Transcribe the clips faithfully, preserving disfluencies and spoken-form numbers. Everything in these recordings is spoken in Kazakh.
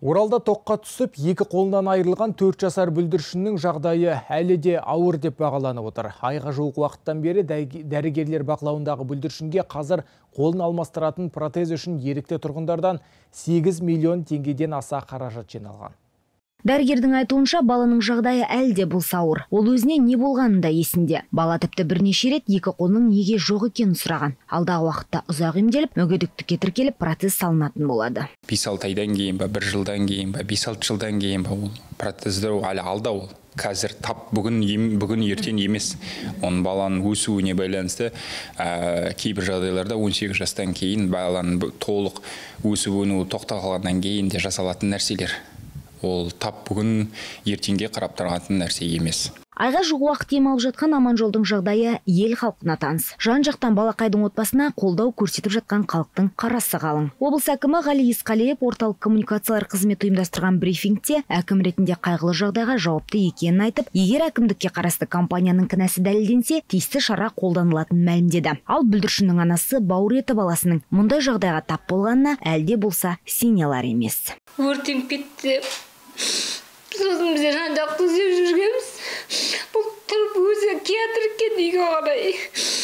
Оралда тоққа түсіп, екі қолынан айырылған төрт жасар бүлдіршіннің жағдайы әлі де ауыр деп бағаланып отыр. Айға жуық уақыттан бері дәрігерлер бақылауындағы бүлдіршінге қазір қолын алмастыратын протез үшін ерікті тұрғындардан сегіз миллион теңгеден аса қаражат жиналған. Дәрігердің айтуынша, баланың жағдайы әлде болса ауыр. Ол өзіне не болғаны да есінде. Бала тіпті бірнеше рет екі қолының неге жоқ екенін сұраған. Алдағы уақытта ұзақ емделіп, мүгедектікке тіркеліп, протез салынатын болады. бес алты айдан кейін ба, бір жылдан кейін ба, бес алты жылдан кейін ба, ол протездер әлі алда ол. Қазір тап бүгін бүгін ертең емес. Оның баланың өсуіне байланысты ә, кейбір жағдайларда он сегіз жастан кейін баланың толық өсуіне тоқталғаннан кейін де жасалатын нәрселер. Ол тап бүгін ертеңге қарап тұратын нәрсе емес. Айға жуық уақыт ем алып жатқан Аманжолдың жағдайы ел халқына таныс. Жан-жақтан балақайдың отбасына қолдау көрсетіп жатқан халықтың қарасы қалың. Облыс әкімі Ғали Есқалиев орталық коммуникациялар қызметі ұйымдастырған брифингте әкім ретінде қайғылы жағдайға жауапты екенін айтып, егер әкімдікке қарасты компанияның кінәсі дәлелденсе, тиісті шара қолданылатынын мәлімдеді. Ал бүлдіршіннің анасы бауыр еті баласының мұндай жағдайға тап болғанына әлде болса сене алар емес. Өртеніп кетті. Сосын бізде жан-жақты іздеп жүргенбіз. Бұл тұрып өзі кетір кетті үйге қарай.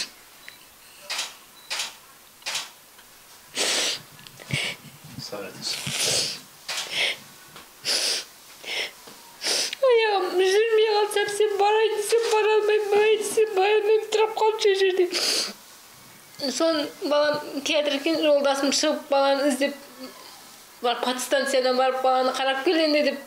Аяғым жүрмей қалсам, сен барайын десем бара алмаймын, барайын десем бара алмаймын, тұрып қалып жүр жерде. Соны балам кетір екен, жолдасым шығып баланы іздеп, барып подстанциядан барып баланы қарап келенді деп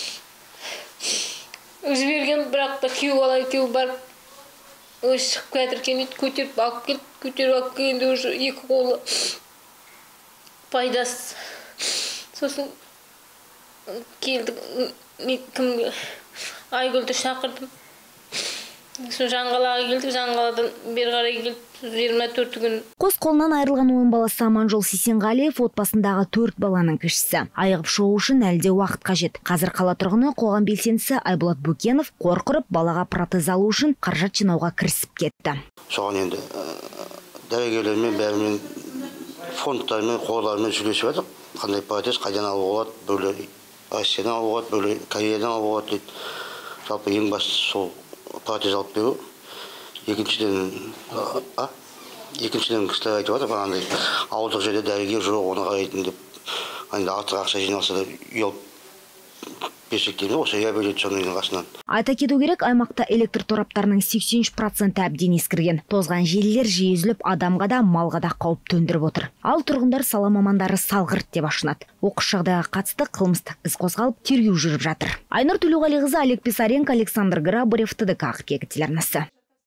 жіберген, бірақ та күйеу бала екеуі барып өзі шығып кетір екен, көтеріп алып келіп, көтеріп алып келгенде уже екі қолы пайдасыз. Сосын келдік, кімге Айгүлді шақырдым. Сосын Жаңғалаға келдік, Жаңғаладан бері қарай келіп, жиырма төрті күн. Қос қолынан айырылған ойын баласы Аманжол Сисенғалиев отбасындағы төрт баланың кішісі. Айығып шығу үшін әлде уақыт қажет. Қазір қала тұрғыны қоғам белсендісі Айболат Бөкенов қор құрып балаға протез алу үшін қаражат жинауға кірісіп кетті. Соған енді дәрігерлермен, бәрімен, фондтармен, қорлармен сөйлесіп едік. Қандай протез қайдан алуға болады, біреулер Россиядан алуға болады, біреулер Кореядан алуға болады дейді. Жалпы ең бастысы сол протез алып беру. Екіншіден, а? Екіншіден кісілер айтып жатыр, андай ауылдық жерде дәрігер жоқ, оны қарайтын деп, андай артық ақша жиналса да үй алып берсек деймін, осы реабилитационның қасынан. Айта кету керек, аймақта электр тораптарының сексен үш проценті әбден ескірген. Тозған желілер жиі үзіліп, адамға да, малға да қауіп төндіріп отыр. Ал тұрғындар сала мамандары салғырт деп ашынады. Оқыс жағдайға қатысты қылмыстық іс қозғалып, тергеу жүріп жатыр. Айнұр Төлеуғалиқызы, Олег Писаренко, Александр Грабарев, Т Д К телеарнасы.